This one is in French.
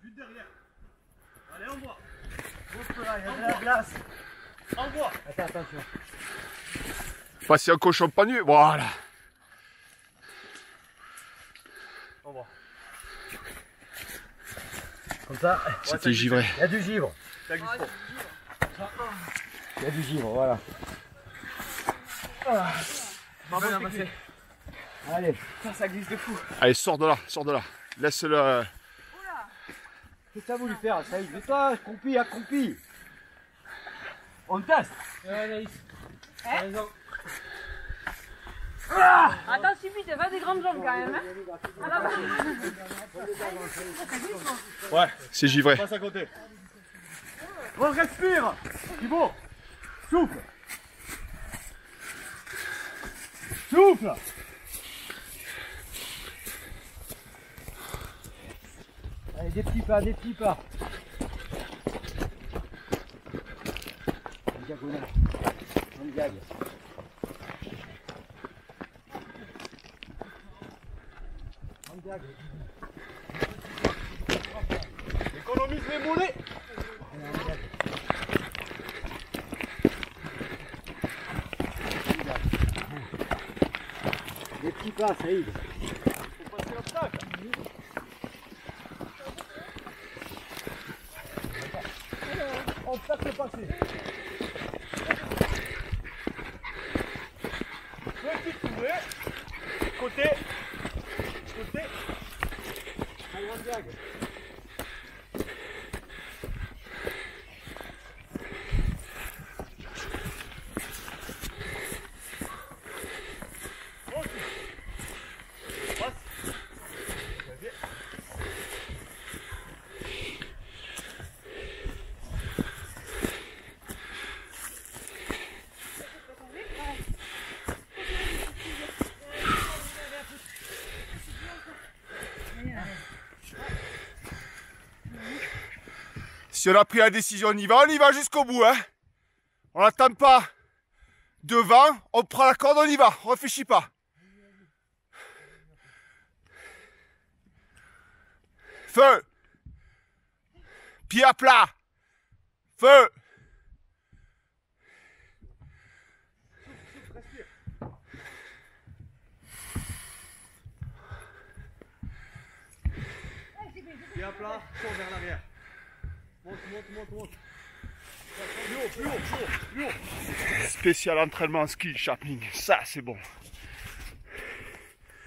Vite derrière. Allez, envoie. Il y a de la glace. Envoie. Attends, attention. Voici un cochon pas nu. Voilà. Envoie. Comme ça. C'était givré. Il y a du givre. Il y a du givre, voilà. Allez. Ça glisse de fou. Allez, sors de là, sors de là. Laisse-le. Qu'est-ce que t'as voulu faire, ça y est, toi, accroupi, accroupi. On teste. Anaïs. T'as raison. Attends, suffit, t'as pas des grandes jambes quand même. Hein. Ouais, c'est givré. Passe à côté. On respire. Thibaut. Souffle. Souffle. Allez, des petits pas, des petits pas. En diagonale. En diag. En diag. Économise les mollets. Des petits pas, Saïd. Faut passer l'obstacle. Obstacle passé. Petit tourné. Côté. Côté. À grande diag. Si on a pris la décision, on y va jusqu'au bout. Hein. On n'attend pas devant, on prend la corde, on y va, on réfléchit pas. Feu. Pied à plat. Feu. Pied à plat, tourne vers l'arrière. Monte. Plus haut. Spécial entraînement ski, Chaplin, ça c'est bon.